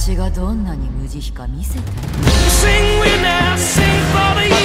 私がどんなに無慈悲か見せて。 Sing with us, sing for the